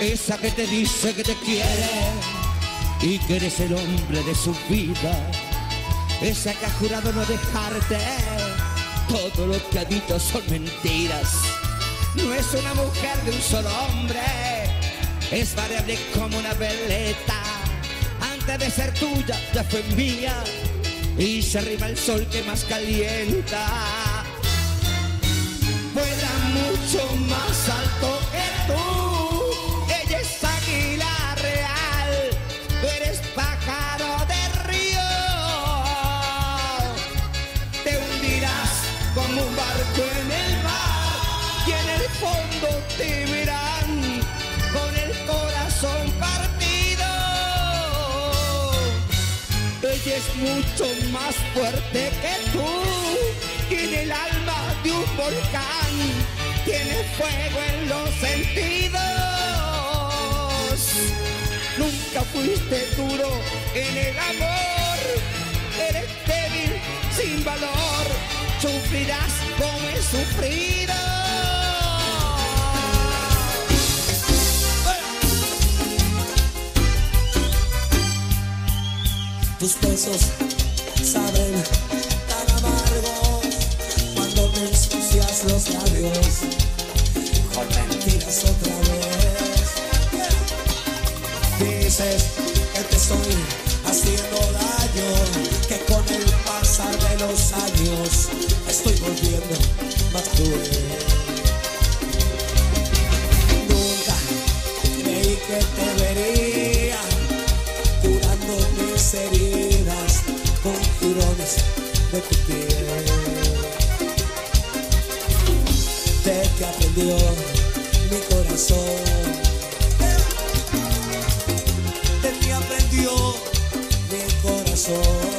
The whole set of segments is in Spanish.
esa que te dice que te quiere y que eres el hombre de su vida, esa que ha jurado no dejarte. Todo lo que ha dicho son mentiras. No es una mujer de un solo hombre, es variable como una veleta. Antes de ser tuya ya fue mía y se arrima el sol que más calienta. Vuela mucho más alto que tú, ella es águila real, tú eres pájaro de río. Te hundirás como un barco en el mar y en el fondo te verán con el corazón partido. Ella es mucho más fuerte que tú, tiene el alma de un volcán, tiene fuego en los sentidos. Nunca fuiste duro en el amor, eres débil sin valor, sufrirás como he sufrido. Tus besos saben tan amargo cuando me ensucias los labios con mentiras otra vez. Dices que te estoy haciendo daño, que con el pasar de los años estoy volviendo más cruel. Nunca creí que te vería curando mis heridas con jirones de tu piel. De que aprendió mi corazón, de que aprendió mi corazón.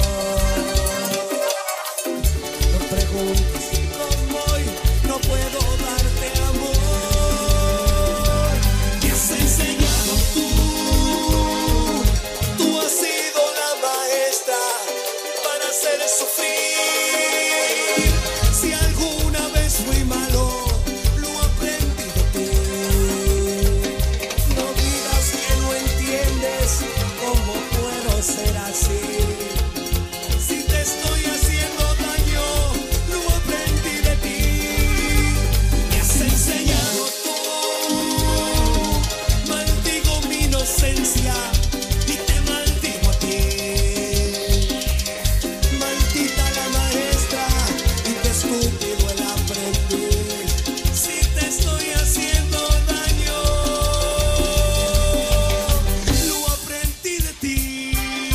No preguntes cómo hoy no puedo darte amor. Me has enseñado tú has sido la maestra para hacer sufrir. Si alguna vez fui malo, lo aprendí de ti. No digas que no entiendes cómo puedo ser así. Si te estoy haciendo daño, lo aprendí de ti. Me has enseñado tú, maldigo mi inocencia y te maldigo a ti. Maldita la maestra y te estúpido el aprendiz. Si te estoy haciendo daño, lo aprendí de ti.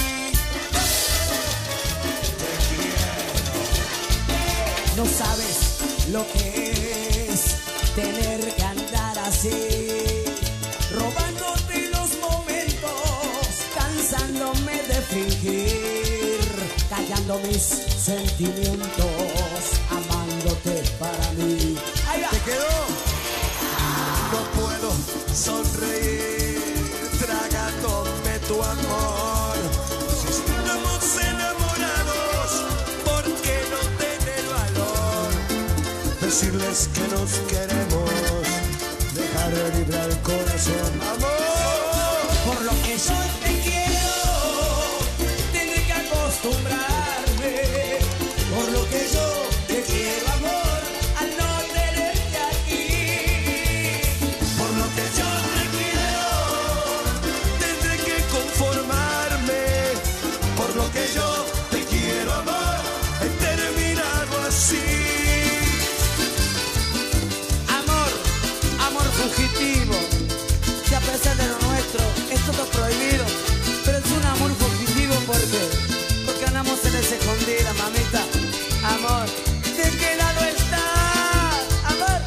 No sabes lo que es tener que andar así, robándote los momentos, cansándome de fingir, callando mis sentimientos, amándote para mí. ¡Ahí va! ¿Te quedó? No puedo sonreír tragándome tu amor. Si estamos enamorados, ¿por qué no tener valor? Decirles que nos queremos, dejar libre el corazón, amor. Por lo que yo te quiero, tendré que acostumbrarme. Por lo que yo te quiero, amor, al no tenerte aquí. Por lo que yo te quiero, tendré que conformarme. Por lo que yo te quiero, amor, he terminado así. Amor fugitivo, que a pesar de lo nuestro es todo prohibido, pero es un amor fugitivo porque andamos en esa escondida, mamita. Amor, ¿de qué lado estás? Amor,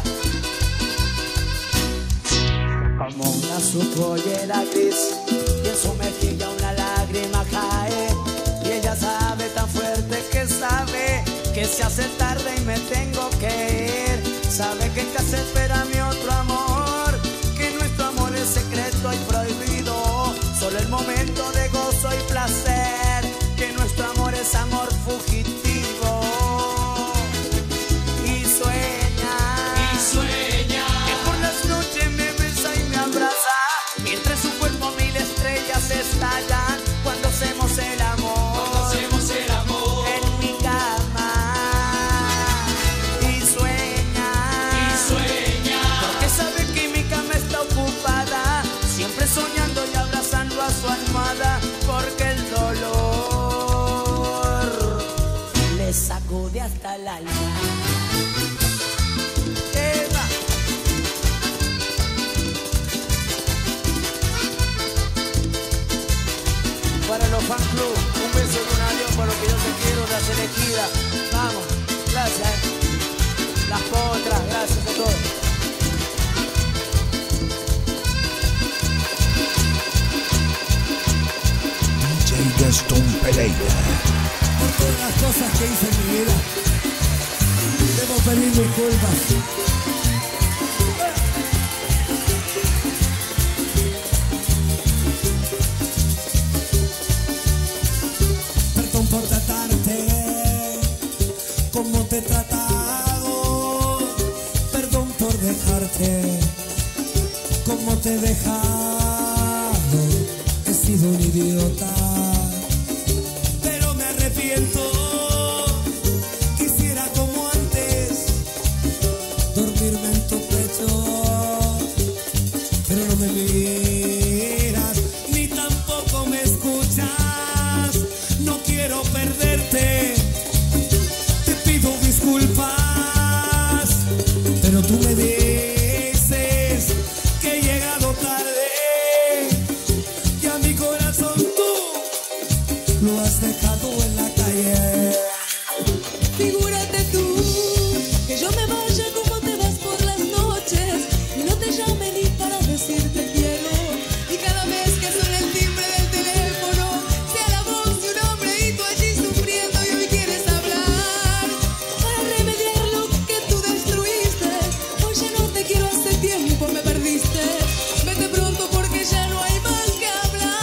oiga. Como una su pollera gris y en su mejilla una lágrima cae, y ella sabe tan fuerte que sabe que se hace tarde y me tengo que ir. Sabe que en casa espera mi otro amor, que nuestro amor es secreto y prohibido, solo el momento de gozo y placer, que nuestro amor es amor fugitivo. Y sueña, que por las noches me besa y me abraza, Fan Club, un beso y un adiós por lo que yo te quiero, las elegidas. Vamos, gracias. Las potras, gracias a todos. DJ Gastón Pereira. Por todas las cosas que hice en mi vida, debo pedir disculpas. Perdón por tratarte como te he tratado. Perdón por dejarte como te he dejado. He sido un idiota, pero me arrepiento. Quisiera como antes dormirme en tu pecho, pero no me miras ni tampoco me escuchas. No quiero perderte, te pido disculpas, pero tú me dices que he llegado tarde y a mi corazón tú lo has dejado en la calle. Figúrate tú que yo me vaya como te vas por las noches y no te llame ni para decirte quiero. Y cada vez que suena el timbre del teléfono sea la voz de un hombre y tú allí sufriendo y hoy quieres hablar para remediar lo que tú destruiste. Hoy ya no te quiero, hace tiempo me perdiste. Vete pronto porque ya no hay más que hablar.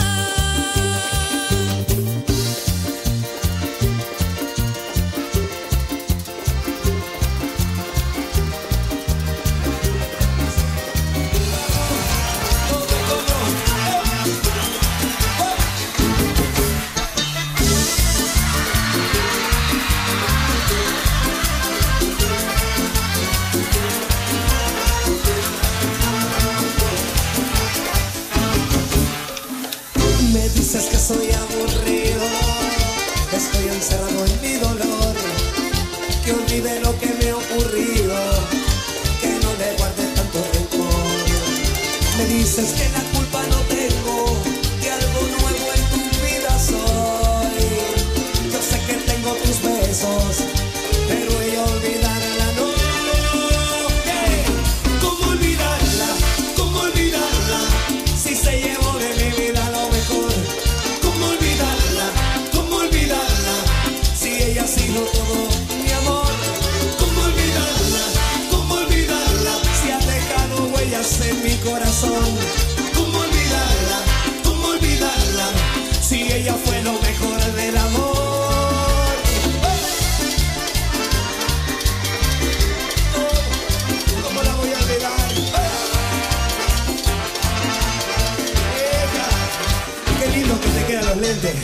Me dices que soy aburrido, que estoy encerrado en mi dolor, que olvide lo que me ha ocurrido, que no le guarde tanto rencor. Me dices que la culpa no tengo, que algo nuevo en tu vida soy. Yo sé que tengo tus besos, pero ella olvidarla no. ¿Cómo olvidarla? ¿Cómo olvidarla? Si se llevó de mi vida lo mejor. ¿Cómo olvidarla? ¿Cómo olvidarla? Si ella ha sido todo mi amor. ¿Cómo olvidarla? ¿Cómo olvidarla? Si ha dejado huellas en mi corazón. ¿Cómo olvidarla? ¿Cómo olvidarla? Si ella fue lo mejor del amor. ¿Cómo la voy a olvidar? Qué lindo que te quedan los lentes.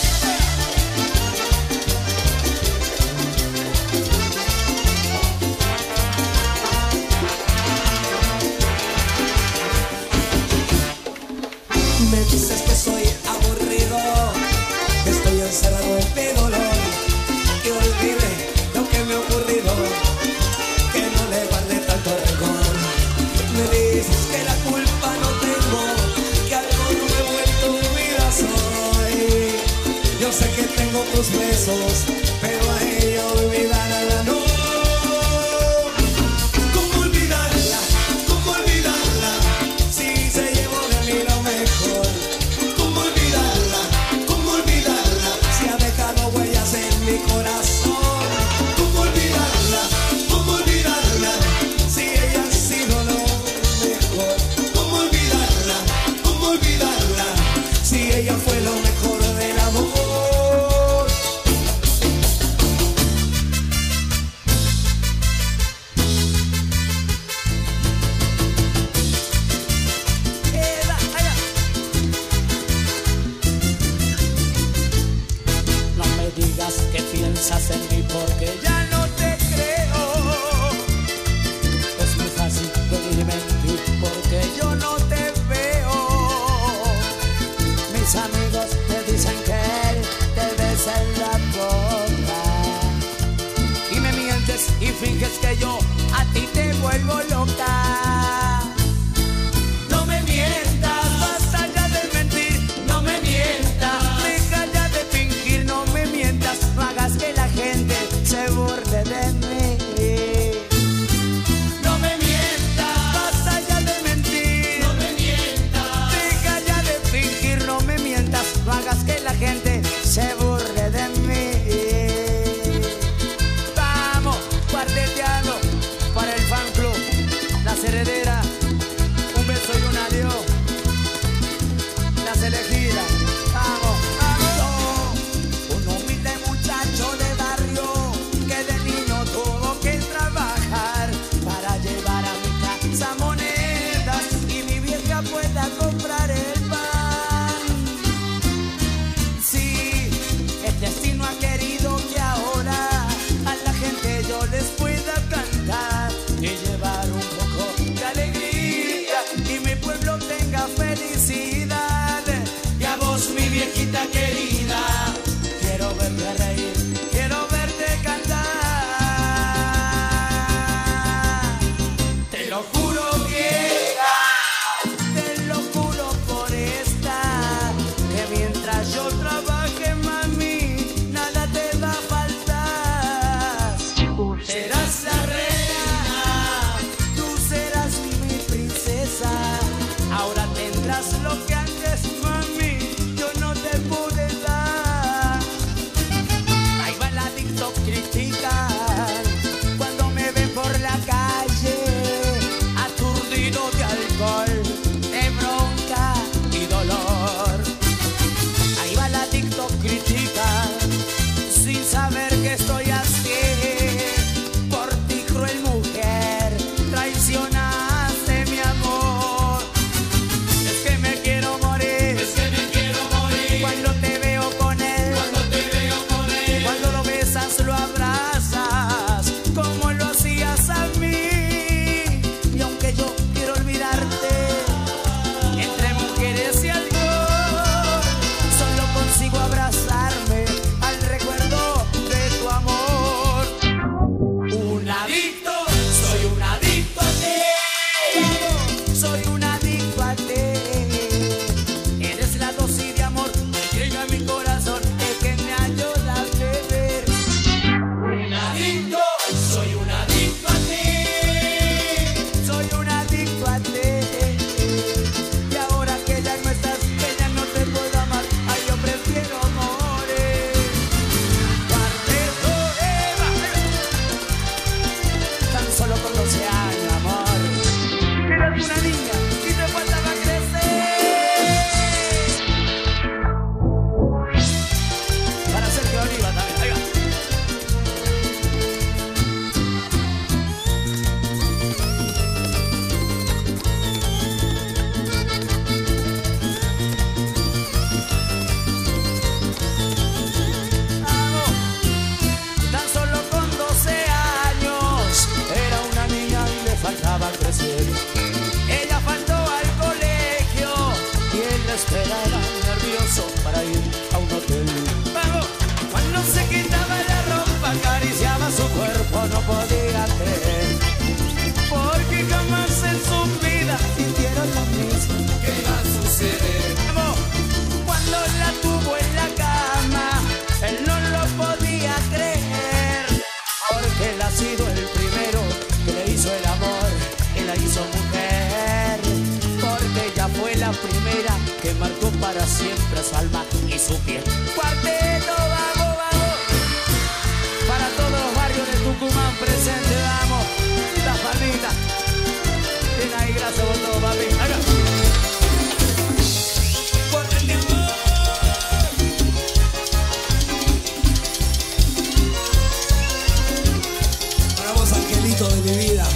Me dices que soy aburrido, que estoy encerrado en mi dolor, que olvide lo que me ha ocurrido, que no le guarde tanto rencor. Me dices que la culpa no tengo, que algo nuevo en tu vida soy. Yo sé que tengo tus besos, pero a ella olvidarla no. ¿Cómo olvidarla? ¿Cómo olvidarla? Si se llevó de mí lo mejor. ¿Cómo olvidarla? ¿Cómo olvidarla? Si ha dejado huellas en mi corazón. ¿Cómo olvidarla? ¿Cómo olvidarla? Si ella ha sido lo mejor. ¿Cómo olvidarla? ¿Cómo olvidarla? Si ella fue lo mejor del amor. No me digas que piensas en mí porque ya no te creo. Es muy fácil venirme en ti porque yo no te veo. Mis amigos te dicen que él te besa en la boca y me mientes y finges que yo a ti te vuelvo loca. No me mientas, basta ya de mentir. No me mientas, deja ya mamita querida. Quiero verte reír, quiero verte cantar. Te lo juro que te lo juro por esta, que mientras yo trabaje, mami, nada te va a faltar. Serás la reina, tú serás mi princesa. Ahora tendrás lo que antes, mami, yo no te pude dar. Ahí va la TikTok critican cuando me ven por la calle, aturdido de alcohol, de bronca y dolor. Ahí va la TikTok critican sin saber que estoy así. Por ti, cruel mujer, traicionaste mi amor. Es que me quiero morir, es que me quiero morir. Cuando te veo con él, cuando te veo con él. Cuando lo besas, lo abrazas, como lo hacías a mí. Y aunque yo quiero olvidarte, entre mujeres y alcohol, solo consigo abrazarme al recuerdo de tu amor. Un adicto, soy un adicto a ti. Soy un adicto a ti. Eres la dosis de amor que llega a mi corazón y que me ayuda a beber. Un adicto, soy un adicto a ti. Soy un adicto a ti. Y ahora que ya no estás, que ya no te puedo amar, ay, yo prefiero morir. Cuarteto Eva, tan solo con 12 años, amor. Eres una niña y te faltaba crecer. Para Sergio Oliva también, ahí va. Vamos. Tan solo con 12 años era una niña y le faltaba crecer. Ella faltó al colegio y él la esperaba nervioso para ir a un hotel. Vamos. Cuando se quitaba la ropa, acariciaba su cuerpo, no podía creer, porque jamás en su vida sintieron lo mismo que iba a suceder. Vamos. Cuando la tuvo en la cama, él no lo podía creer, porque él ha sido el primero que le hizo el amor y la hizo mujer, porque ella fue la primera que marcó para siempre su alma y su piel. Cuarteto, vamos, vamos. Para todos los barrios de Tucumán presente, vamos. La palmita. Bien ahí, gracias por todo, papi. Acá. Cuarteto, amor. Para vos, angelito de mi vida.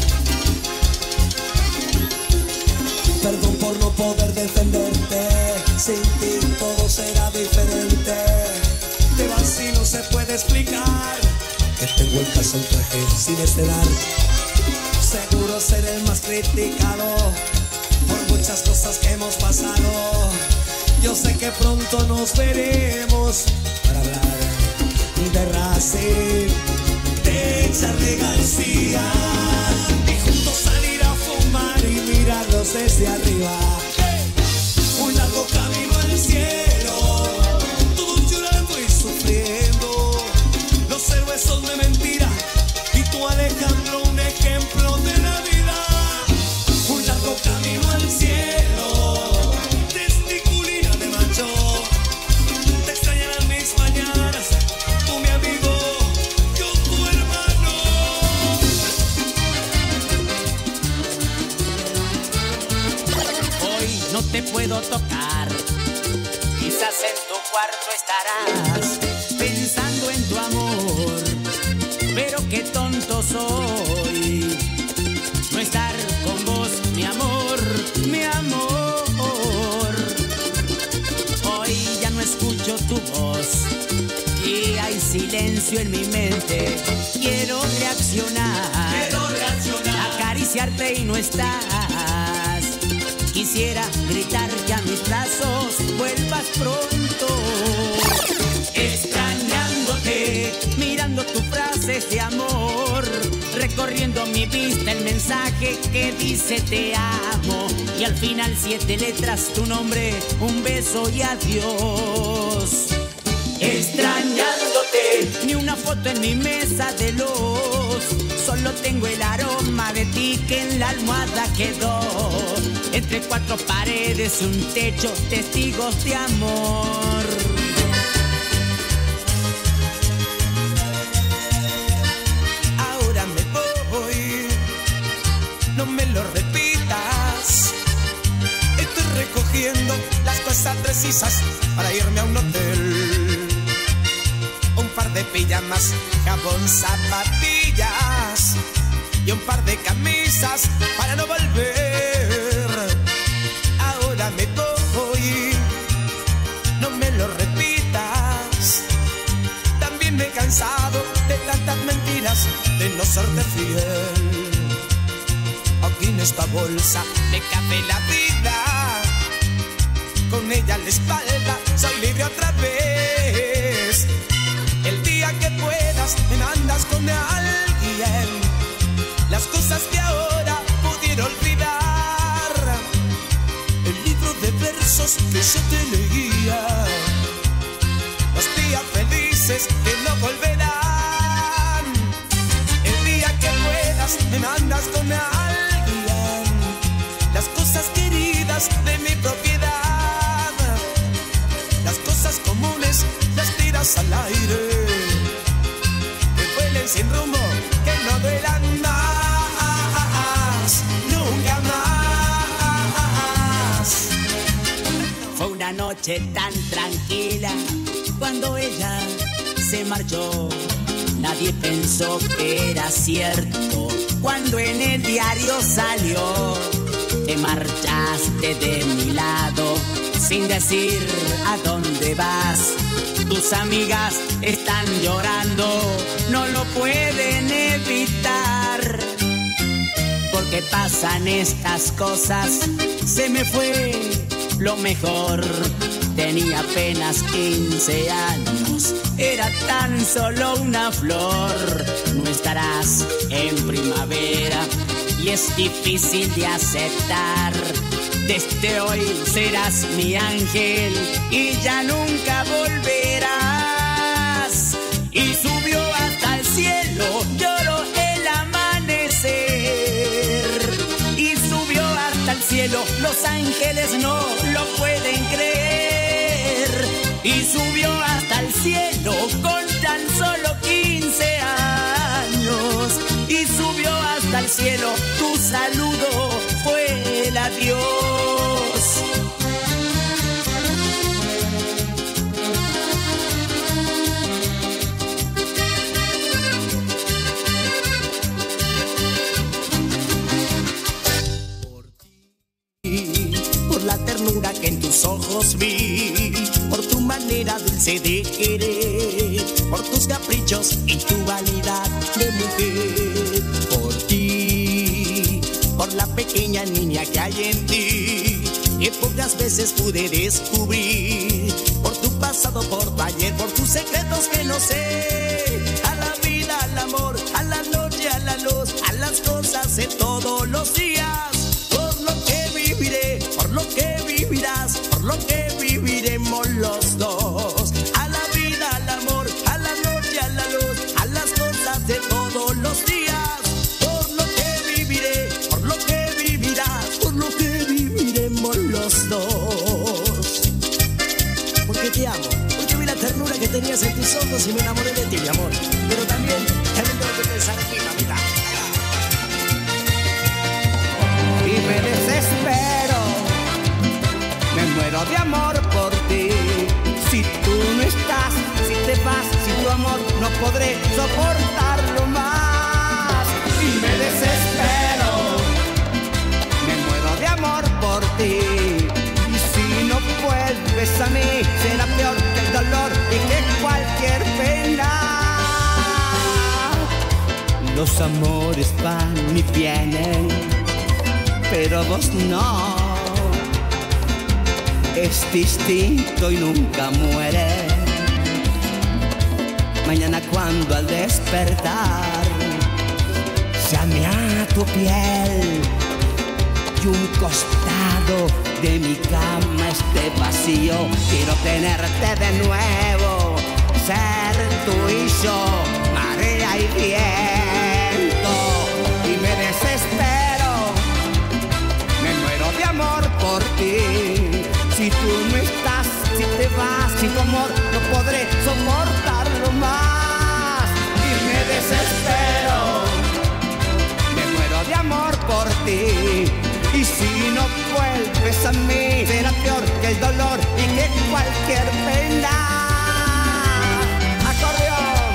Perdón por no poder defenderte. Sin ti todo será diferente. Te vas y no se puede explicar que tengo el caso en traje sin estrenar. Seguro ser el más criticado por muchas cosas que hemos pasado. Yo sé que pronto nos veremos para hablar de Racing, de Charly García, y juntos salir a fumar y mirarlos desde arriba. Un largo camino al cielo, todos llorando y sufriendo, los héroes son de mentira y tú, Alejandro, un ejemplo de la vida. Un largo camino al cielo, testiculina de macho, te extrañarán mis mañanas, tú mi amigo, yo tu hermano. Hoy no te puedo tocar, quizás en tu cuarto estarás pensando en tu amor, pero qué tonto soy no estar con vos, mi amor, mi amor. Hoy ya no escucho tu voz y hay silencio en mi mente. Quiero reaccionar, acariciarte y no estás. Quisiera gritar que a mis brazos vuelvas pronto. cartas de amor, recorriendo mi vista el mensaje que dice te amo. Y al final 7 letras, tu nombre, un beso y adiós. Extrañándote, ni una foto en mi mesa de luz. Solo tengo el aroma de ti que en la almohada quedó. Entre 4 paredes, un techo, testigos de amor. Ahora me voy, no me lo repitas. Estoy recogiendo las cosas precisas para irme a un hotel. Un par de pijamas, jabón, zapatillas y un par de camisas para no volver. Ahora me voy, no me lo repitas. También me he cansado de tantas mentiras, de no serte fiel. Aquí en esta bolsa me cabe la vida, con ella a la espalda soy libre otra vez. El día que puedas me mandas con alguien las cosas que ahora pudiera olvidar. El libro de versos que yo te leía, los días felices que no volverán. El día que puedas me mandas con alguien las cosas queridas de mi propiedad. Las cosas comunes las tiras al aire, que vuelen sin rumbo, que no duelan más, nunca más. Fue una noche tan tranquila cuando ella se marchó. Nadie pensó que era cierto cuando en el diario salió. Te marchaste de mi lado sin decir a dónde vas. Tus amigas están llorando, no lo pueden evitar. Porque pasan estas cosas, se me fue lo mejor. Tenía apenas 15 años, era tan solo una flor. No estarás en primavera y es difícil de aceptar. Desde hoy serás mi ángel y ya nunca volverás. Y subió hasta el cielo, lloró el amanecer. Y subió hasta el cielo, los ángeles no lo pueden creer. Y subió hasta el cielo con tan solo 15 años. Y subió hasta el cielo, tu saludo fue el adiós. Por la ternura que en tus ojos vi, por tu manera dulce de querer, por tus caprichos y tu vanidad de mujer. Por ti, por la pequeña niña que hay en ti, que pocas veces pude descubrir. Por tu pasado, por tu ayer, por tus secretos que no sé. A la vida, al amor, a la noche, a la luz, a las cosas de todos los días. Por lo que viviré, por lo que vivirás, por lo que viviremos los dos. A la vida, al amor, a la noche, a la luz, a las cosas de todos los días. Por lo que viviré, por lo que vivirás, por lo que viviremos los dos. Porque te amo, porque vi la ternura que tenías en tus ojos y me enamoré de ti, mi amor. Pero también tengo que pensar en ti, mamita. Y me desespero, me muero de amor por ti. Si tú no estás, si te vas, sin tu amor no podré soportarlo más. Y me desespero, me muero de amor por ti. Y si no vuelves a mí, será peor que el dolor y que cualquier pena. Los amores van y vienen, pero vos no. Es distinto y nunca muere. Mañana cuando al despertar llame a tu piel y un costado de mi cama esté vacío. Quiero tenerte de nuevo, ser tú y yo, marea y viento. Y me desespero, me muero de amor por ti. Si tú no estás, si te vas, sin tu amor no podré soportarlo más. Y me desespero, me muero de amor por ti. Y si no vuelves a mí, será peor que el dolor y que cualquier pena. ¡Acordeón!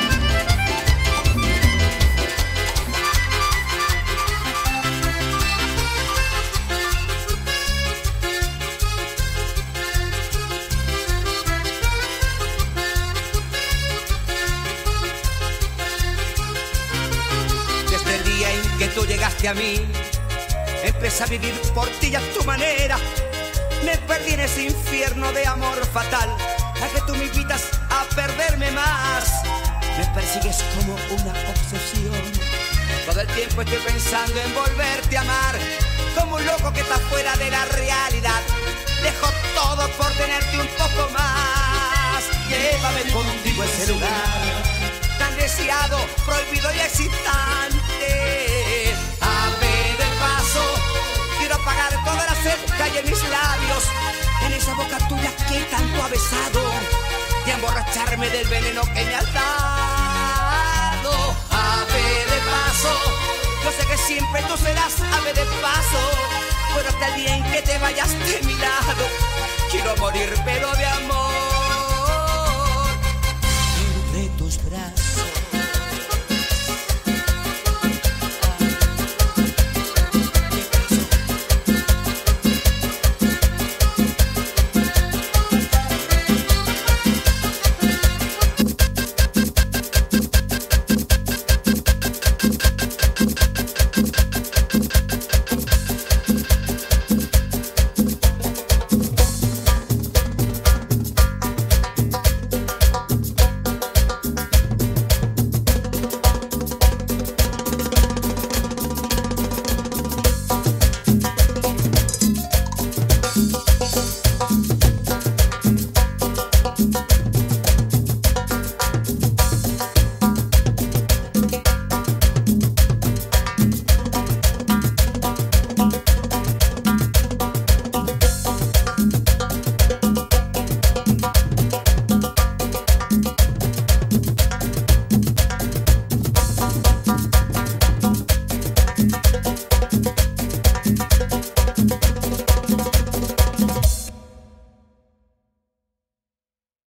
Desde el día en que tú llegaste a mí, empecé a vivir por ti y a tu manera. Me perdí en ese infierno de amor fatal a que tú me invitas a perderme más. Me persigues como una obsesión. Todo el tiempo estoy pensando en volverte a amar. Como un loco que está fuera de la realidad. Dejo todo por tenerte un poco más. Llévame contigo a ese lugar tan deseado, prohibido y excitante. Quiero apagar toda la sed que hay en mis labios, en esa boca tuya que tanto ha besado, y emborracharme del veneno que me has dado. Ave de paso, yo sé que siempre tú serás ave de paso, pero hasta el día en que te vayas de mi lado, quiero morir pero de amor.